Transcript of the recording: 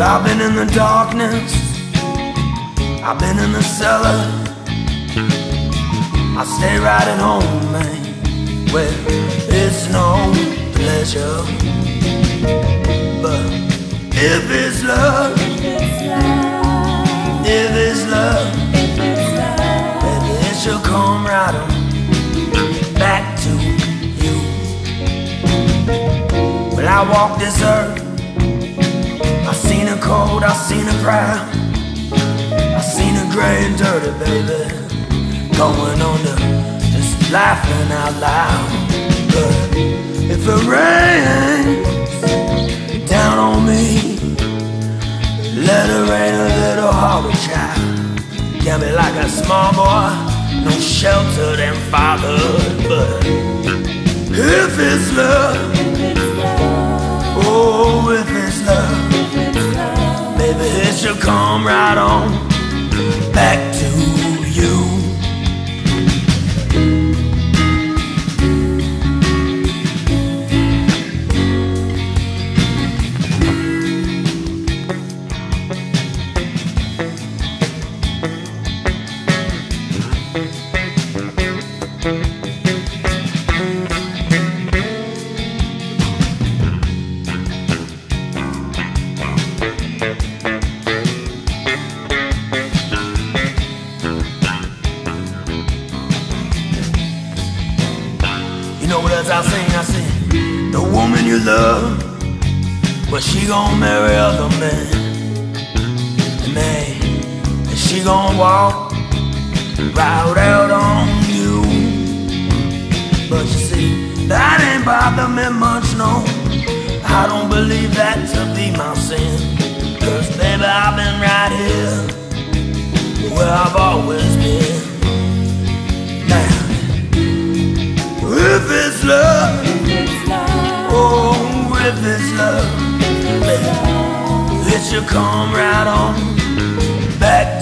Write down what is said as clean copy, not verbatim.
I've been in the darkness, I've been in the cellar, I stay right at home, man, where it's no pleasure. But if it's love, if it's love, baby, it should come right on back to you. When I walk this earth, I seen her cold, I seen her proud, I seen her gray and dirty, baby, going under, just laughing out loud. But if it rains down on me, let it rain a little harder, child. Can't be like a small boy, no shelter than fatherhood. But if it's love, oh, if it's love, baby, it should come right on back to you. You know what else I sing? The woman you love, well, she gon' marry other men, and she gon' walk right out on you. But you see, that ain't bother me much, no. I don't believe that to be my sin, 'cause baby, I've been right here where I've always been. Now, if it's love, oh, if it's love, baby, it should come right on back